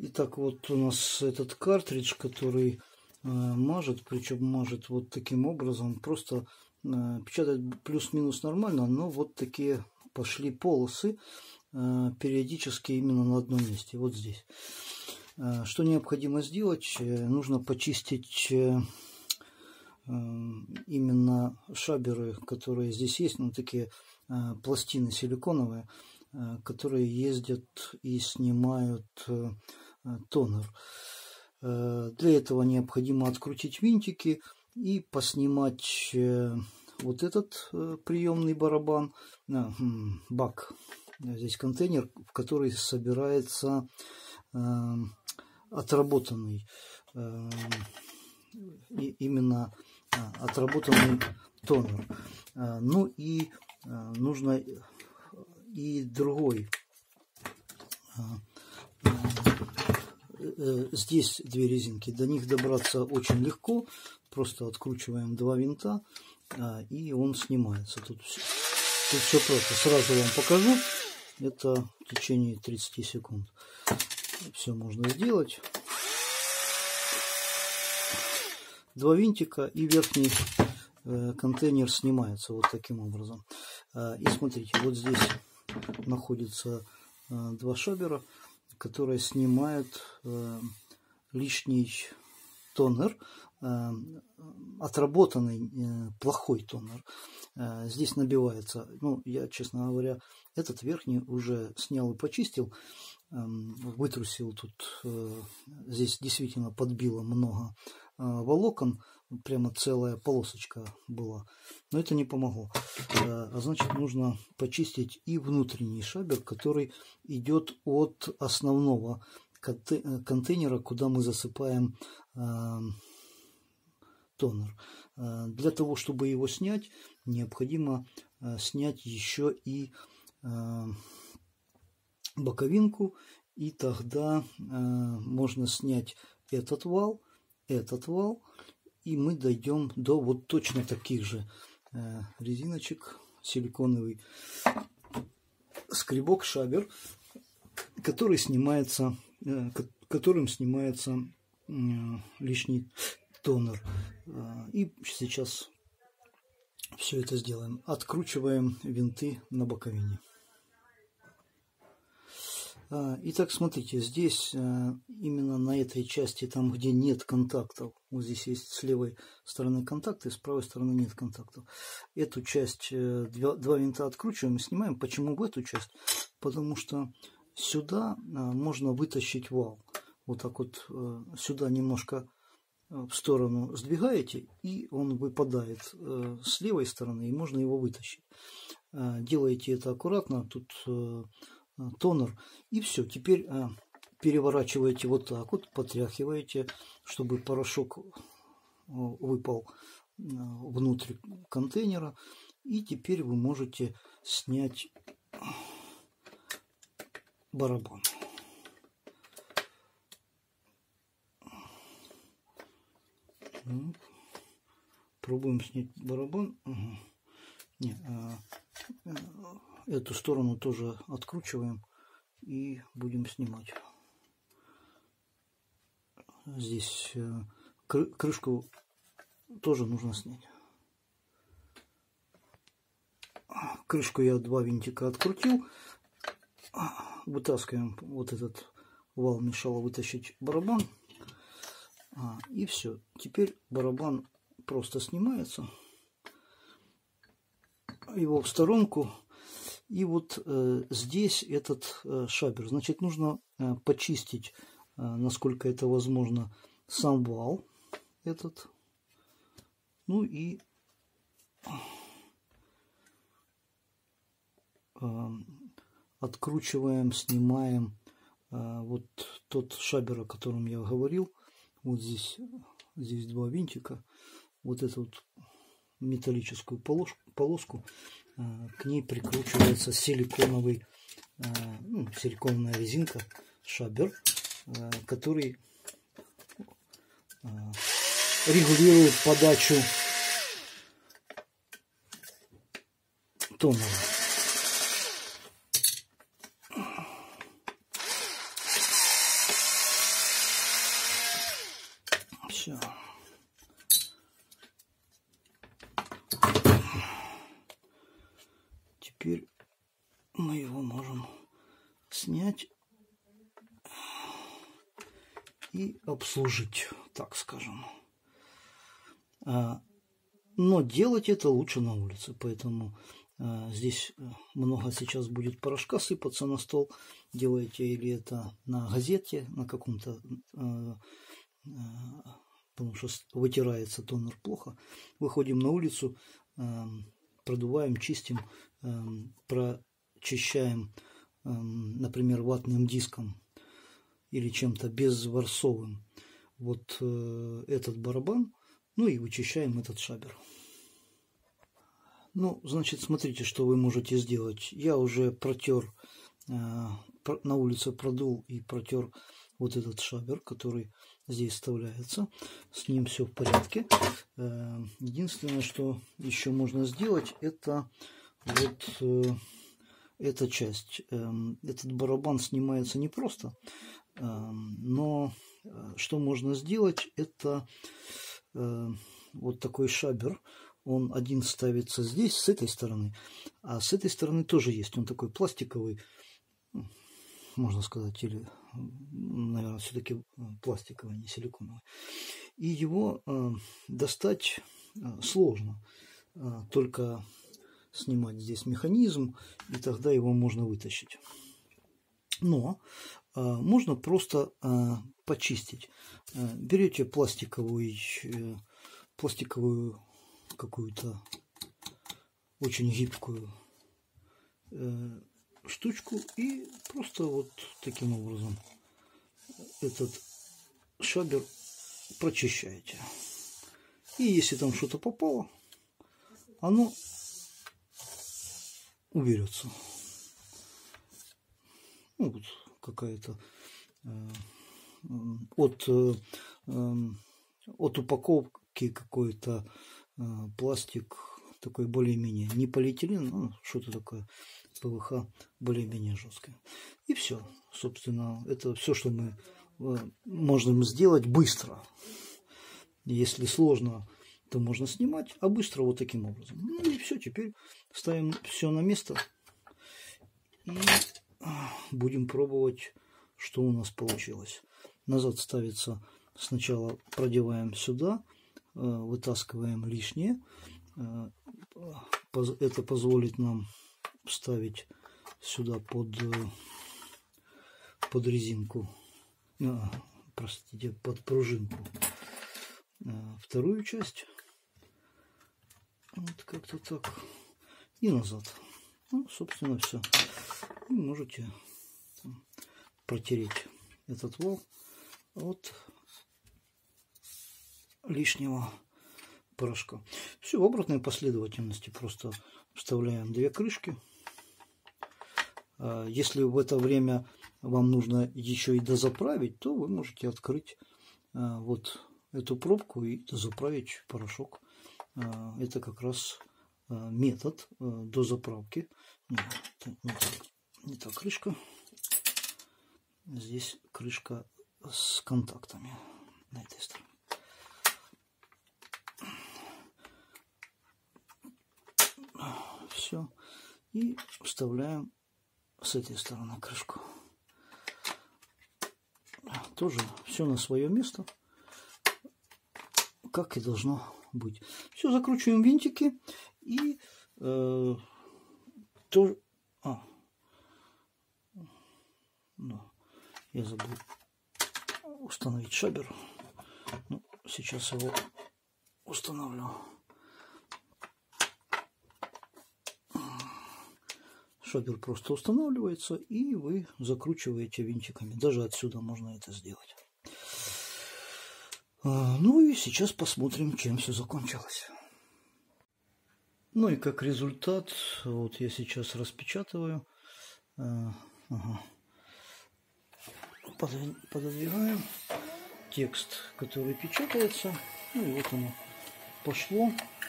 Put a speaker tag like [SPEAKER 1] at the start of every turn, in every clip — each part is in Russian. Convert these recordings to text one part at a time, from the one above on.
[SPEAKER 1] Итак, вот у нас этот картридж, который мажет, причем мажет вот таким образом, просто печатает плюс-минус нормально, но вот такие пошли полосы периодически именно на одном месте, вот здесь. Что необходимо сделать? Нужно почистить именно шаберы, которые здесь есть, ну такие пластины силиконовые, которые ездят и снимают тонер. Для этого необходимо открутить винтики и поснимать вот этот приемный барабан, бак. Здесь контейнер, в который собирается отработанный, именно отработанный тонер. Ну и нужно и другой. Здесь две резинки, до них добраться очень легко, просто откручиваем два винта, и он снимается. Тут все просто, сразу вам покажу, это в течение 30 секунд. Все можно сделать. Два винтика и верхний контейнер снимается вот таким образом. И смотрите, вот здесь находится два шабера, которые снимают лишний тонер, отработанный плохой тонер. Здесь набивается, ну, я, честно говоря, этот верхний уже снял и почистил, вытрусил тут, здесь действительно подбило много волокон, прямо целая полосочка была, но это не помогло. Значит, нужно почистить и внутренний шабер, который идет от основного контейнера, куда мы засыпаем тонер. Для того, чтобы его снять, необходимо снять еще и боковинку, и тогда можно снять этот вал, и мы дойдем до вот точно таких же резиночек, силиконовый скребок, шабер, который снимается, которым снимается лишний тонер. И сейчас все это сделаем. Откручиваем винты на боковине. Итак, смотрите, здесь именно на этой части, там где нет контактов, вот здесь есть с левой стороны контакты, с правой стороны нет контактов. Эту часть, два винта откручиваем и снимаем. Почему в эту часть? Потому что сюда можно вытащить вал. Вот так вот сюда немножко в сторону сдвигаете, и он выпадает с левой стороны, и можно его вытащить. Делаете это аккуратно, тут тонер, и все. Теперь переворачиваете вот так вот, потряхиваете, чтобы порошок выпал внутрь контейнера, и теперь вы можете снять барабан. Пробуем снять барабан. Не, эту сторону тоже откручиваем и будем снимать. Здесь крышку тоже нужно снять. Крышку я два винтика открутил. Вытаскиваем вот этот вал, мешало вытащить барабан. И все. Теперь барабан просто снимается. Его в сторонку. И вот здесь этот шабер. Значит, нужно почистить, насколько это возможно, сам вал этот. Ну и откручиваем, снимаем вот тот шабер, о котором я говорил. Вот здесь два винтика. Вот эту вот металлическую полоску, к ней прикручивается силиконовый, силиконовая резинка, шабер, который регулирует подачу тонера. Все. Теперь мы его можем снять и обслужить, так скажем. Но делать это лучше на улице, поэтому здесь много сейчас будет порошка сыпаться на стол. Делаете или это на газете, на каком-то, потому что вытирается тонер плохо. Выходим на улицу, продуваем, чистим, прочищаем, например, ватным диском или чем-то безворсовым вот этот барабан, ну и вычищаем этот шабер. Ну, значит, смотрите, что вы можете сделать. Я уже протер, на улице продул и протер вот этот шабер, который здесь вставляется. С ним все в порядке. Единственное, что еще можно сделать, это вот эта часть. Этот барабан снимается не просто, но что можно сделать, это вот такой шабер. Он один ставится здесь, с этой стороны, а с этой стороны тоже есть. Он такой пластиковый, можно сказать, или, наверное, все-таки пластиковый, не силиконовый. И его достать сложно. Только снимать здесь механизм, и тогда его можно вытащить. Но можно просто почистить. Берете пластиковую какую-то очень гибкую штучку и просто вот таким образом этот шабер прочищаете. И если там что-то попало, оно уберется. Ну, вот какая-то от упаковки какой-то пластик такой более-менее, не полиэтилен, ну, что-то такое, ПВХ более-менее жесткое. И все, собственно, это все, что мы можем сделать быстро. Если сложно, то можно снимать, а быстро вот таким образом. Ну и все, теперь ставим все на место и будем пробовать, что у нас получилось. Назад ставится, сначала продеваем сюда, вытаскиваем лишнее. Это позволит нам вставить сюда под резинку, простите, под пружинку вторую часть. Вот как-то так. И назад. Ну, собственно, все. И можете протереть этот вал от лишнего порошка. Все в обратной последовательности. Просто вставляем две крышки. Если в это время вам нужно еще и дозаправить, то вы можете открыть вот эту пробку и дозаправить порошок. Это как раз метод дозаправки. Не та крышка. Здесь крышка с контактами на этой стороне. Все. И вставляем с этой стороны крышку. Тоже все на свое место, как и должно быть. Все, закручиваем винтики и тоже... Да, я забыл установить шабер. Ну, сейчас его установлю. Шабер просто устанавливается, и вы закручиваете винтиками. Даже отсюда можно это сделать. Ну и сейчас посмотрим, чем все закончилось. Ну и как результат, вот я сейчас распечатываю. Ага. Пододвигаем текст, который печатается. Ну и вот оно пошло.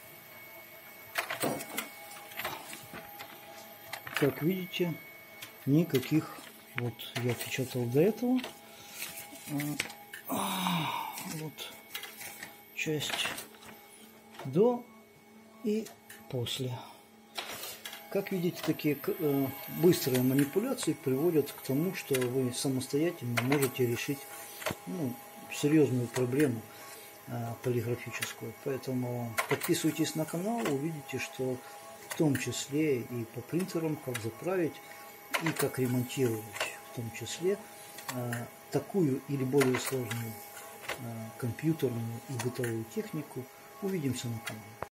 [SPEAKER 1] Как видите, никаких, вот я печатал до этого, вот часть до и после. Как видите, такие быстрые манипуляции приводят к тому, что вы самостоятельно можете решить серьезную проблему полиграфическую. Поэтому подписывайтесь на канал, увидите, что в том числе и по принтерам, как заправить и как ремонтировать, в том числе такую или более сложную компьютерную и бытовую технику. Увидимся на канале.